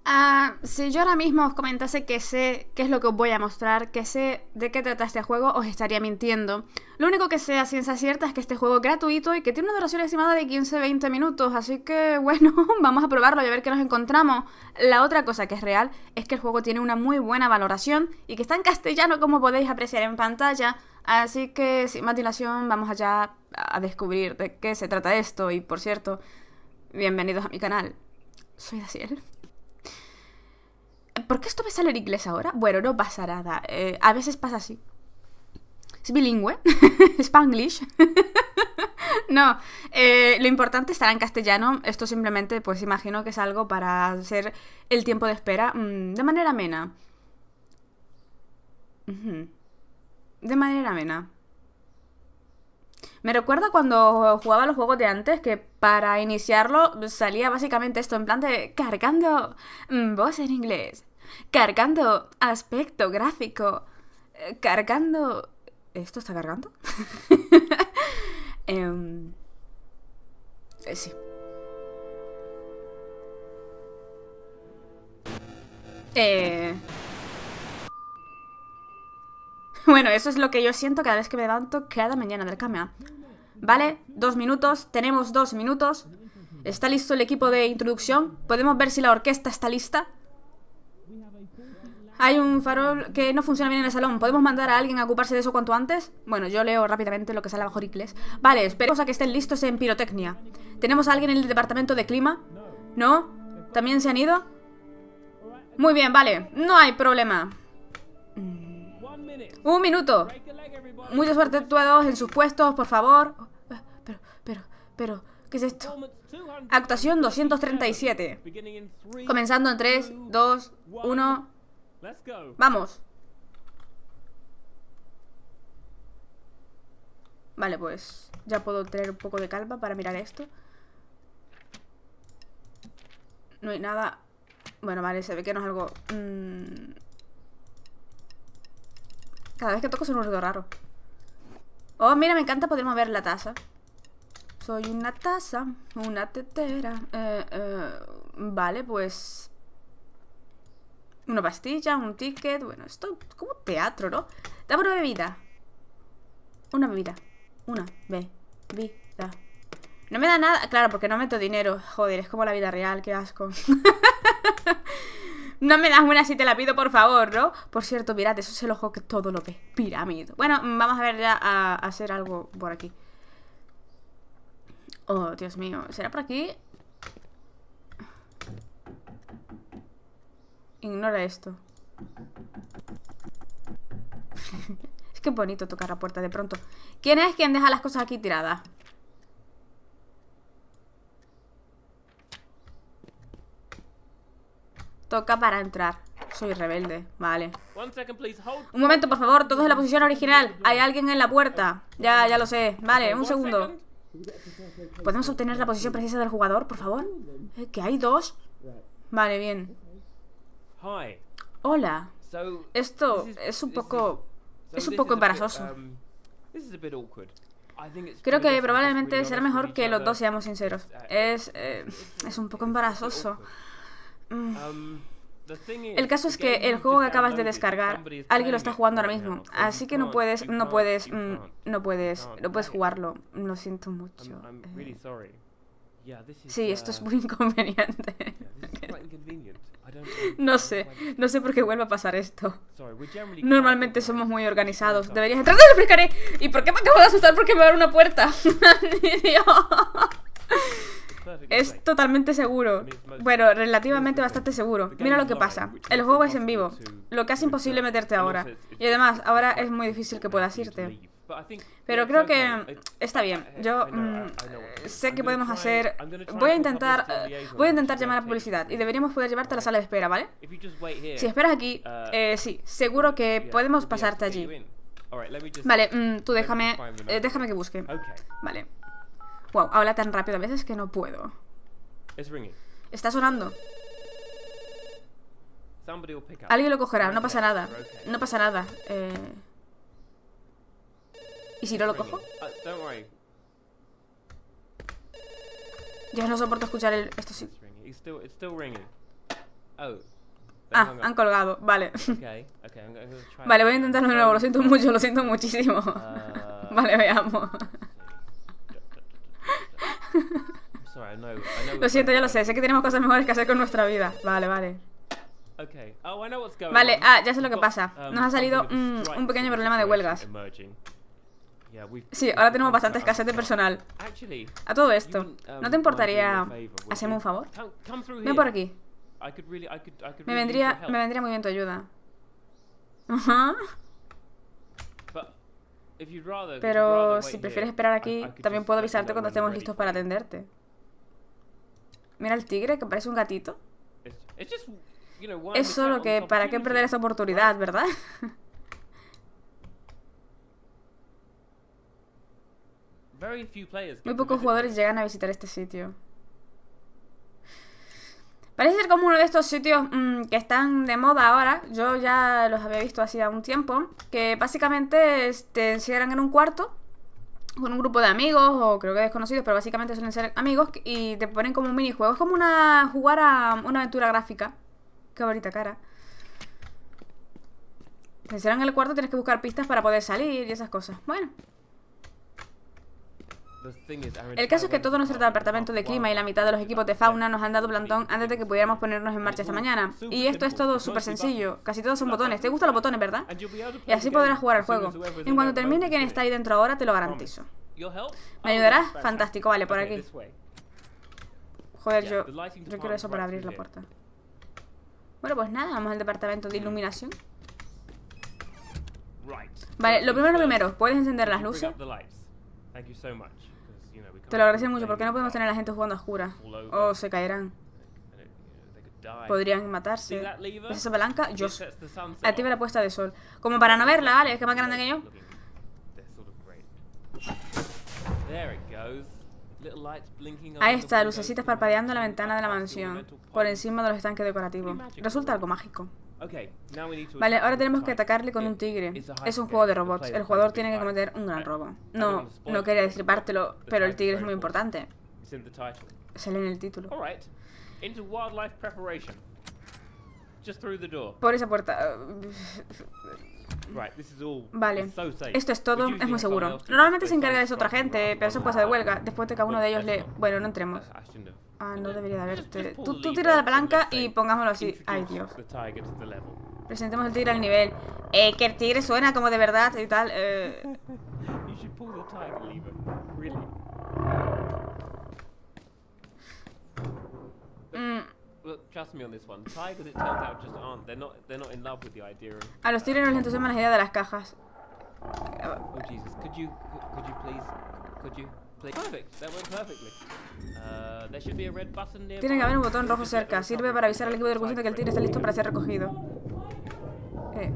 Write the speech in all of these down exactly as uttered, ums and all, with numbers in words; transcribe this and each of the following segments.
Ah, si yo ahora mismo os comentase que sé qué es lo que os voy a mostrar, que sé de qué trata este juego, os estaría mintiendo. Lo único que sé a ciencia cierta es que este juego es gratuito y que tiene una duración estimada de quince a veinte minutos, así que bueno, vamos a probarlo y a ver qué nos encontramos. La otra cosa que es real es que el juego tiene una muy buena valoración y que está en castellano, como podéis apreciar en pantalla, así que sin más dilación vamos allá a descubrir de qué se trata esto. Y por cierto, bienvenidos a mi canal, soy Daciel. ¿Por qué esto me sale en inglés ahora? Bueno, no pasa nada. Eh, a veces pasa así. Es bilingüe. Spanglish. No. Eh, lo importante estará en castellano. Esto simplemente, pues imagino que es algo para hacer el tiempo de espera mmm, de manera amena. Uh-huh. De manera amena. Me recuerda cuando jugaba los juegos de antes, que para iniciarlo salía básicamente esto, en plan de cargando mm, voz en inglés, cargando aspecto gráfico, eh, cargando... ¿Esto está cargando? eh, eh, sí. Eh... Bueno, eso es lo que yo siento cada vez que me levanto cada mañana del cama. Vale, dos minutos, tenemos dos minutos. ¿Está listo el equipo de introducción? ¿Podemos ver si la orquesta está lista? Hay un farol que no funciona bien en el salón. ¿Podemos mandar a alguien a ocuparse de eso cuanto antes? Bueno, yo leo rápidamente lo que sale abajo en inglés. Vale, esperemos a que estén listos en pirotecnia. ¿Tenemos a alguien en el departamento de clima? ¿No? ¿También se han ido? Muy bien, vale, no hay problema. Un minuto. Mucha suerte todos en sus puestos, por favor. Pero, pero, pero, ¿qué es esto? Actuación doscientos treinta y siete. Comenzando en tres, dos, uno. Vamos. Vale, pues ya puedo tener un poco de calma para mirar esto. No hay nada. Bueno, vale, se ve que no es algo... Mmm... Cada vez que toco suena un ruido raro. Oh, mira, me encanta poder mover la taza. Soy una taza, una tetera. Eh, eh, vale, pues... Una pastilla, un ticket. Bueno, esto es como teatro, ¿no? Dame una bebida. Una bebida. Una bebida. No me da nada. Claro, porque no meto dinero. Joder, es como la vida real, qué asco. No me das una si te la pido, por favor, ¿no? Por cierto, mirad, eso es el ojo que todo lo ve. Pirámide. Bueno, vamos a ver ya a, a hacer algo por aquí. Oh, Dios mío. ¿Será por aquí? Ignora esto. Es que bonito tocar la puerta de pronto. ¿Quién es quien deja las cosas aquí tiradas? Toca para entrar. Soy rebelde, vale. Un momento, por favor, todos en la posición original. Hay alguien en la puerta. Ya, ya lo sé. Vale, un segundo. ¿Podemos obtener la posición precisa del jugador, por favor? ¿Que hay dos? Vale, bien. Hola. Esto es un poco... Es un poco embarazoso. Creo que probablemente será mejor que los dos seamos sinceros. Es... Eh, es un poco embarazoso. El caso es que el juego que acabas de descargar, alguien lo está jugando ahora mismo, así que no puedes, no puedes, mm, no puedes, no puedes jugarlo. Lo siento mucho. Sí, esto es muy inconveniente. No sé, no sé por qué vuelve a pasar esto. Normalmente somos muy organizados. Deberías entrar, te lo explicaré. ¿Y por qué me acabo de asustar porque me abre una puerta? Dios. Es totalmente seguro. Bueno, relativamente bastante seguro. Mira lo que pasa. El juego es en vivo, lo que hace imposible meterte ahora. Y además, ahora es muy difícil que puedas irte. Pero creo que está bien. Yo mmm, sé que podemos hacer... Voy a intentar uh, Voy a intentar llamar a publicidad. Y deberíamos poder llevarte a la sala de espera, ¿vale? Si esperas aquí, eh, sí, seguro que podemos pasarte allí. Vale, mmm, tú déjame eh, Déjame que busque. Vale. Wow, habla tan rápido a veces que no puedo. Está sonando. Alguien lo cogerá, no pasa nada. No pasa nada. Eh... ¿Y si no lo cojo? Ya no soporto escuchar el... Esto sí. Ah, han colgado, vale. Vale, voy a intentarlo de nuevo, lo siento mucho, lo siento muchísimo. Vale, veamos. Lo siento, ya lo sé, sé que tenemos cosas mejores que hacer con nuestra vida. Vale, vale. Vale, ah, ya sé lo que pasa. Nos ha salido mm, un pequeño problema de huelgas. Sí, ahora tenemos bastante escasez de personal. A todo esto, ¿no te importaría hacerme un favor? Ven por aquí. Me vendría, me vendría muy bien tu ayuda. Ajá. Pero si prefieres esperar aquí, también puedo avisarte cuando estemos listos para atenderte. Mira el tigre, que parece un gatito. Es solo que, ¿para qué perder esa oportunidad, verdad? Muy pocos jugadores llegan a visitar este sitio. Parece ser como uno de estos sitios mmm, que están de moda ahora. Yo ya los había visto hacía un tiempo. Que básicamente te encierran en un cuarto con un grupo de amigos, o creo que desconocidos, pero básicamente suelen ser amigos, y te ponen como un minijuego. Es como una jugar a una aventura gráfica. Qué bonita cara. Te encierran en el cuarto, tienes que buscar pistas para poder salir y esas cosas. Bueno. El caso es que todo nuestro departamento de clima y la mitad de los equipos de fauna nos han dado plantón antes de que pudiéramos ponernos en marcha esta mañana. Y esto es todo súper sencillo. Casi todos son botones. ¿Te gustan los botones, verdad? Y así podrás jugar al juego. En cuanto termine quien está ahí dentro ahora, te lo garantizo. ¿Me ayudarás? Fantástico. Vale, por aquí. Joder, yo, yo quiero eso para abrir la puerta. Bueno, pues nada, vamos al departamento de iluminación. Vale, lo primero, lo primero. ¿Puedes encender las luces? Te lo agradezco mucho, porque no podemos tener a la gente jugando a oscuras. O se caerán. Podrían matarse. ¿Es esa palanca? Yo. Activa la puesta de sol. Como para no verla, ¿vale? Es que es más grande que yo. Ahí está, lucecitas parpadeando en la ventana de la mansión, por encima de los estanques decorativos. Resulta algo mágico. Vale, ahora tenemos que atacarle con un tigre. Es un juego de robots. El jugador tiene que cometer un gran robo. No, no quería destripártelo, pero el tigre es muy importante. Sale en el título. Por esa puerta. Vale, esto es todo, es muy seguro. Normalmente se encarga de eso otra gente, pero eso pasa de huelga. Después de que a uno de ellos le... Bueno, no entremos. Ah, no debería de haberte. Tú, tú tira la palanca y pongámoslo así. Ay, Dios. Presentemos el tigre al nivel. Eh, que el tigre suena como de verdad y tal. Eh... Mm. A los tigres no les entusiasma la idea de las cajas. Tiene que haber un botón rojo cerca. Sirve para avisar al equipo de recursos de que el tigre está listo para ser recogido. Eh.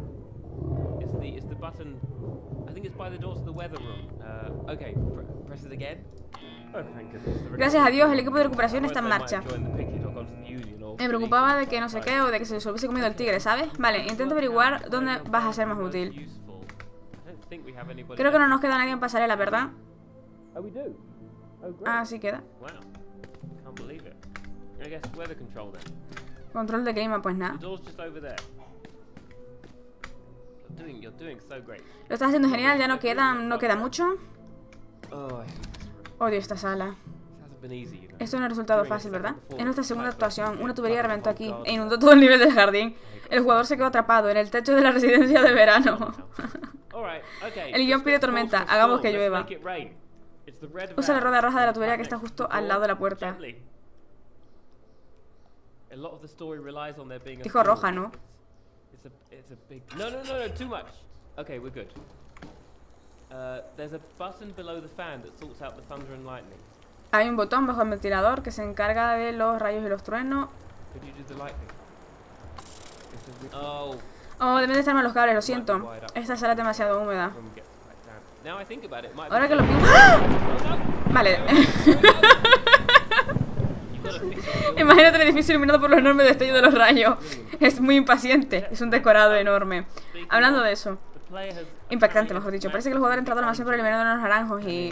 Gracias a Dios, el equipo de recuperación está en marcha. Me preocupaba de que no sé qué o de que se les hubiese comido el tigre, ¿sabes? Vale, intento averiguar dónde vas a ser más útil. Creo que no nos queda nadie en pasarela, ¿verdad? Ah, sí queda. Control de clima, pues nada. Lo estás haciendo genial, ya no queda, no queda mucho. Odio esta sala. Esto no es resultado fácil, ¿verdad? Es nuestra segunda actuación. Una tubería reventó aquí e inundó todo el nivel del jardín. El jugador se quedó atrapado en el techo de la residencia de verano. El guión pide tormenta. Hagamos que llueva. Usa la rueda roja de la tubería que está justo al lado de la puerta. Dijo roja, ¿no? Hay un botón bajo el ventilador que se encarga de los rayos y los truenos. Oh, deben de estar mal los cables, lo siento. Esta sala es demasiado húmeda. Ahora que lo pienso... ¡Ah! Vale. Imagínate el edificio iluminado por los enormes destellos de los rayos. Es muy impaciente. Es un decorado enorme. Hablando de eso, impactante, mejor dicho. Parece que el jugador ha entrado a la mansión por eliminando unos naranjos y...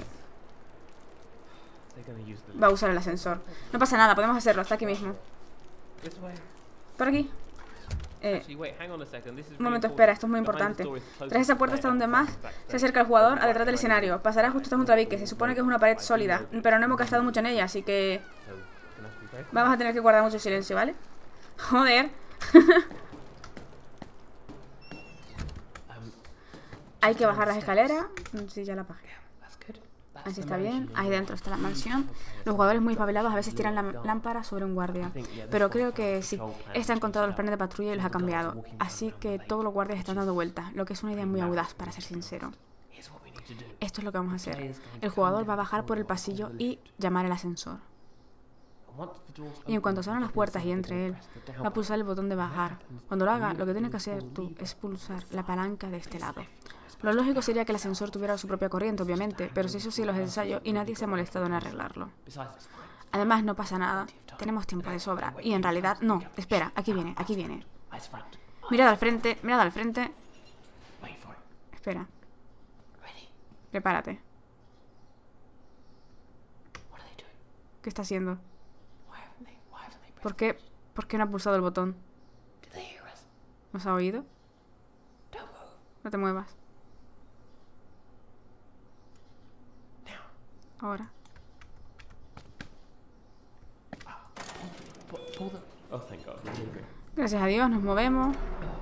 va a usar el ascensor. No pasa nada, podemos hacerlo, hasta aquí mismo. Por aquí. Eh, un momento, espera, esto es muy importante. Tras esa puerta está donde más se acerca el jugador, a detrás del escenario. Pasará justo junto a Vicky. Se supone que es una pared sólida, pero no hemos gastado mucho en ella, así que vamos a tener que guardar mucho silencio, ¿vale? Joder. Hay que bajar las escaleras. Sí, ya la bajé. Así está bien. Ahí dentro está la mansión. Los jugadores muy espabilados a veces tiran la lámpara sobre un guardia. Pero creo que sí. Este ha encontrado los planes de patrulla y los ha cambiado. Así que todos los guardias están dando vueltas. Lo que es una idea muy audaz, para ser sincero. Esto es lo que vamos a hacer. El jugador va a bajar por el pasillo y llamar al ascensor. Y en cuanto se abran las puertas y entre él, va a pulsar el botón de bajar. Cuando lo haga, lo que tienes que hacer tú es pulsar la palanca de este lado. Lo lógico sería que el ascensor tuviera su propia corriente, obviamente, pero si eso sí los ensayos y nadie se ha molestado en arreglarlo. Además, no pasa nada. Tenemos tiempo de sobra. Y en realidad, no. Espera, aquí viene, aquí viene. Mirad al frente, mirad al frente. Espera. Prepárate. ¿Qué está haciendo? ¿Por qué? ¿Por qué no ha pulsado el botón? ¿Nos ha oído? No te muevas. Ahora. Gracias a Dios, nos movemos.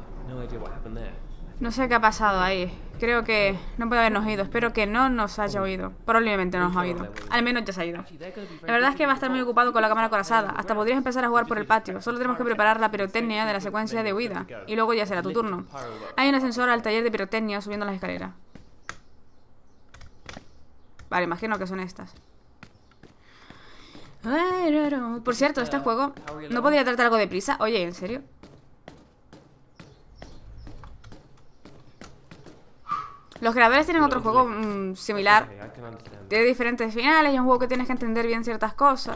No sé qué ha pasado ahí. Creo que no puede habernos oído. Espero que no nos haya oído. Probablemente no nos ha oído. Al menos ya se ha ido. La verdad es que va a estar muy ocupado con la cámara acorazada. Hasta podrías empezar a jugar por el patio. Solo tenemos que preparar la pirotecnia de la secuencia de huida. Y luego ya será tu turno. Hay un ascensor al taller de pirotecnia subiendo las escaleras. Vale, imagino que son estas. Por cierto, este juego ¿no podría tratar algo de prisa? Oye, ¿en serio? Los creadores tienen otro juego mmm, similar. Tiene diferentes finales y es un juego que tienes que entender bien ciertas cosas.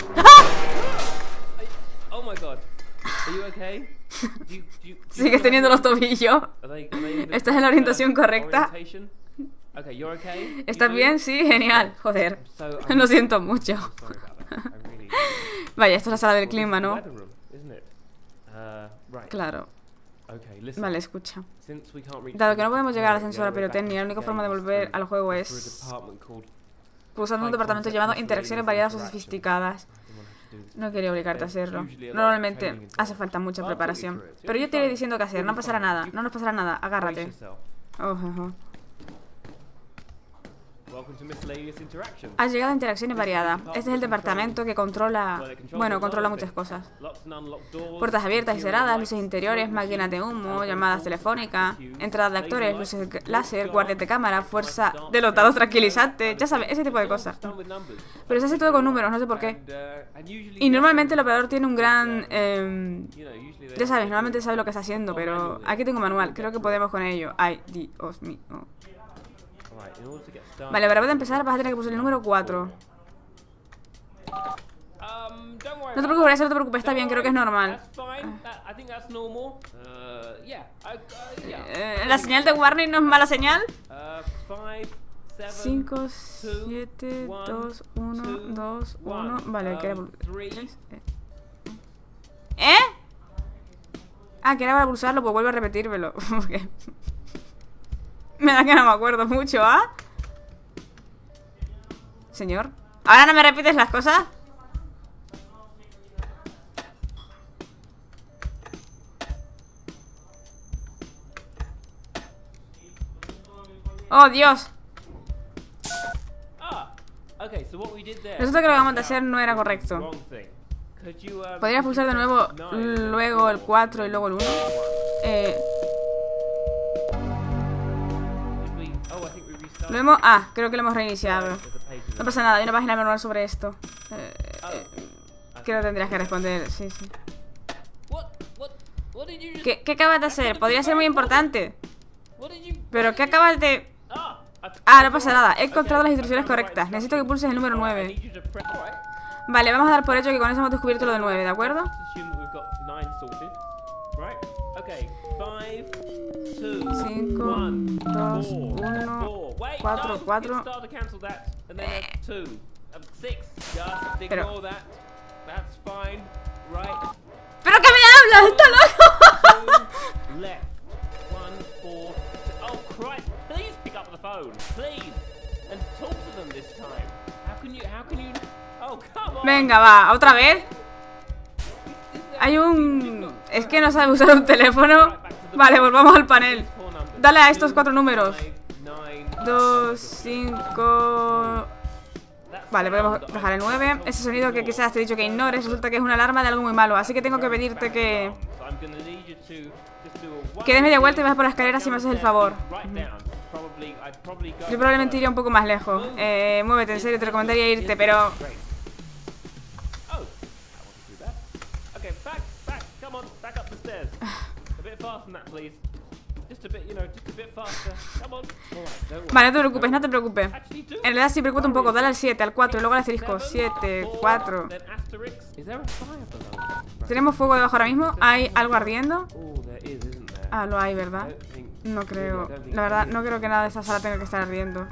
¿Sigues teniendo los tobillos? ¿Estás en la orientación correcta? ¿Estás bien? Sí, genial. Joder, lo siento mucho. Vaya, esto es la sala del clima, ¿no? Claro. Vale, escucha. Dado que no podemos llegar al ascensor a pirotecnia, la única forma de volver al juego es usando un departamento llamado interacciones variadas o sofisticadas. No quería obligarte a hacerlo. Normalmente hace falta mucha preparación. Pero yo te iré diciendo qué hacer. No pasará nada. No nos pasará nada. Agárrate. Oh, oh, oh. Has llegado a interacciones variadas. Este es el departamento que controla... Bueno, controla muchas cosas. Puertas abiertas y cerradas, luces interiores, máquinas de humo, llamadas telefónicas, entradas de actores, luces láser, guardias de cámara, fuerza de lotados tranquilizantes. Ya sabes, ese tipo de cosas. Pero se hace todo con números, no sé por qué. Y normalmente el operador tiene un gran... Eh, ya sabes, normalmente sabe lo que está haciendo, pero... Aquí tengo manual, creo que podemos con ello. Ay, Dios mío. Vale, para poder empezar vas a tener que pulsar el número cuatro. No te preocupes, no te preocupes, está bien, creo que es normal. Eh, ¿La señal de warning no es mala señal? cinco, siete, dos, uno, dos, uno. Vale, que era ¿Eh? Ah, que era para pulsarlo, pues vuelvo a repetírmelo. Porque me da que no me acuerdo mucho, ¿ah? Señor, ¿ahora no me repites las cosas? ¡Oh, Dios! Resulta que lo que vamos a hacer no era correcto. ¿Podrías pulsar de nuevo luego el cuatro y luego el uno? Eh... Lo hemos... Ah, creo que lo hemos reiniciado. No pasa nada, hay una página manual sobre esto. Eh, eh, creo que tendrías que responder, sí, sí. ¿Qué, ¿Qué acabas de hacer? Podría ser muy importante. ¿Pero qué acabas de...? Ah, no pasa nada, he encontrado las instrucciones correctas. Necesito que pulses el número nueve. Vale, vamos a dar por hecho que con eso hemos descubierto lo de nueve, ¿de acuerdo? cinco, dos, uno, cuatro, cuatro. Pero... ¿Pero qué me habla? ¡Está loco! Venga, va, ¿otra vez? Hay un... Es que no sabe usar un teléfono. Vale, volvamos al panel. Dale a estos cuatro números. Dos, cinco... Vale, podemos dejar el nueve. Ese sonido que quizás te he dicho que ignores resulta que es una alarma de algo muy malo. Así que tengo que pedirte que... Que des media vuelta y vas por las escaleras si me haces el favor. Yo probablemente iría un poco más lejos. Eh, muévete, en serio, te recomendaría irte, pero... Vale, no te preocupes, no te preocupes. En realidad sí, preocupa un poco. Dale al siete, al cuatro y luego al asterisco. siete, cuatro. ¿Tenemos fuego debajo ahora mismo? ¿Hay algo ardiendo? Ah, lo hay, ¿verdad? No creo. La verdad, no creo que nada de esta sala tenga que estar ardiendo.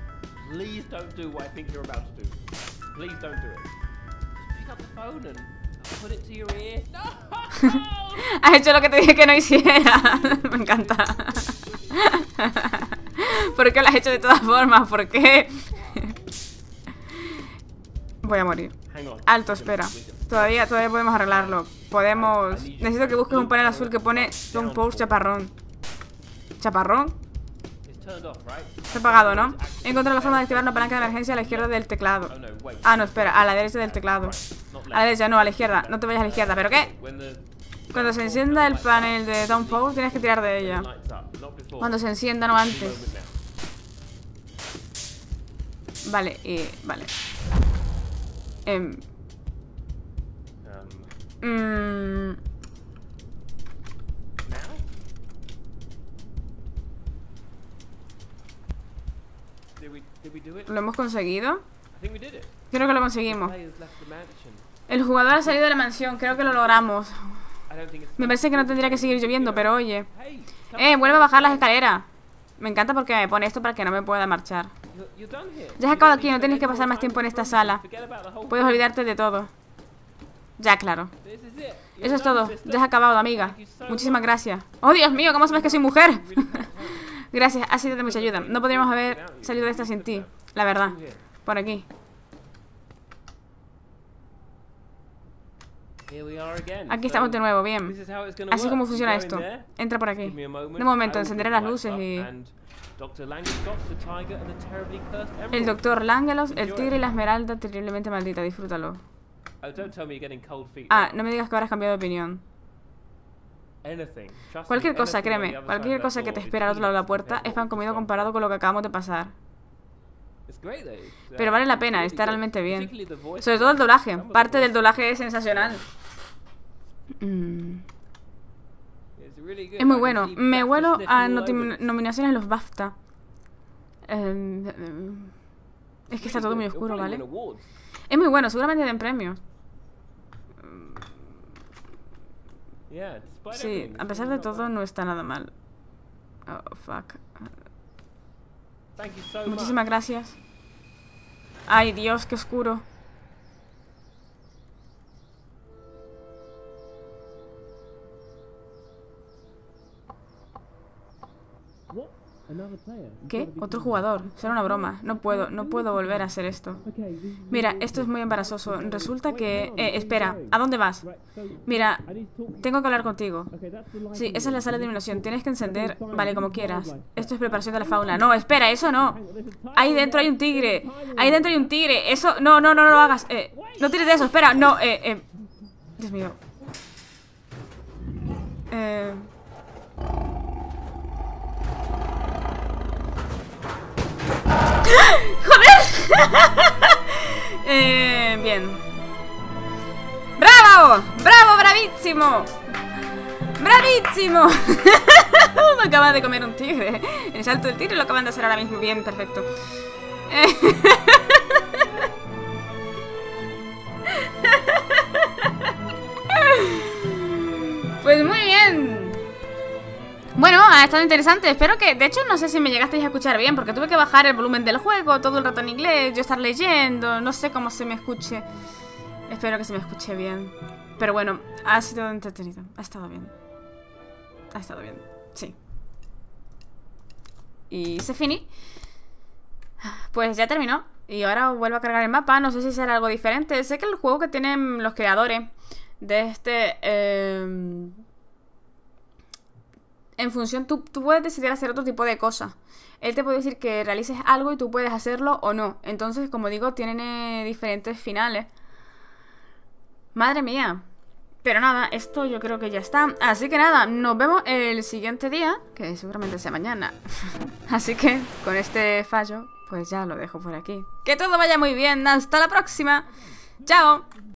Has hecho lo que te dije que no hiciera. Me encanta. ¿Por qué lo has hecho de todas formas? ¿Por qué? Voy a morir. Alto, espera. Todavía, todavía podemos arreglarlo. Podemos... Necesito que busques un panel azul que pone Don't Pause Chaparrón. ¿Chaparrón? Está apagado, ¿no? He encontrado la forma de activar una palanca de emergencia a la izquierda del teclado. Ah, no, espera, a la derecha del teclado. A la derecha, no, a la izquierda. No te vayas a la izquierda, ¿pero qué? Cuando se encienda el panel de Don't Pause tienes que tirar de ella. Cuando se encienda, no antes. Vale, y... Vale. Eh... Mmm... ¿Lo hemos conseguido? Creo que lo conseguimos. El jugador ha salido de la mansión. Creo que lo logramos. Me parece que no tendría que seguir lloviendo, pero oye. Eh, vuelve a bajar las escaleras. Me encanta porque me pone esto para que no me pueda marchar. Ya has acabado aquí, no tienes que pasar más tiempo en esta sala. Puedes olvidarte de todo. Ya, claro. Eso es todo. Ya has acabado, amiga. Muchísimas gracias. Oh, Dios mío, ¿cómo sabes que soy mujer? Gracias, ha sido de mucha ayuda. No podríamos haber salido de esta sin ti. La verdad. Por aquí. Aquí estamos de nuevo, bien. Así como funciona esto. Entra por aquí. Un momento, encenderé las luces y... El doctor Langelos, el tigre y la esmeralda terriblemente maldita. Disfrútalo. Ah, no me digas que ahora has cambiado de opinión. Cualquier cosa, créeme. Cualquier cosa que te espera al otro lado de la puerta es pan comido comparado con lo que acabamos de pasar. Pero vale la pena, está realmente bien. Sobre todo el doblaje. Parte del doblaje es sensacional. Mm. Es muy bueno. Me huelo a nominaciones en los BAFTA. Eh, es que está todo muy oscuro, ¿vale? Es muy bueno, seguramente den premios. Sí, a pesar de todo no está nada mal. Oh, fuck. Muchísimas gracias. Ay, Dios, qué oscuro. ¿Qué? Otro jugador. Será una broma. No puedo, no puedo volver a hacer esto. Mira, esto es muy embarazoso. Resulta que... Eh, espera, ¿a dónde vas? Mira, tengo que hablar contigo. Sí, esa es la sala de iluminación. Tienes que encender... Vale, como quieras. Esto es preparación de la fauna. No, espera, eso no. Ahí dentro hay un tigre. Ahí dentro hay un tigre. Eso... No, no, no, no lo hagas. Eh, no tires de eso, espera. No, eh, eh... Dios mío. Eh... ¡Joder! eh, bien. ¡Bravo! ¡Bravo, bravísimo! ¡Bravísimo! Me acaba de comer un tigre. El salto del tigre lo acaban de hacer ahora mismo. Bien, perfecto. Eh... Pues muy bien. Bueno, ha estado interesante. Espero que... De hecho, no sé si me llegasteis a escuchar bien, porque tuve que bajar el volumen del juego todo el rato en inglés, yo estar leyendo. No sé cómo se me escuche. Espero que se me escuche bien. Pero bueno, ha sido entretenido. Ha estado bien. Ha estado bien, sí. Y se finí. Pues ya terminó. Y ahora vuelvo a cargar el mapa. No sé si será algo diferente. Sé que el juego que tienen los creadores de este... Eh, en función, tú, tú puedes decidir hacer otro tipo de cosas. Él te puede decir que realices algo y tú puedes hacerlo o no. Entonces, como digo, tienen eh, diferentes finales. Madre mía. Pero nada, esto yo creo que ya está. Así que nada, nos vemos el siguiente día, que seguramente sea mañana. Así que con este fallo, pues ya lo dejo por aquí. Que todo vaya muy bien. Hasta la próxima. Chao.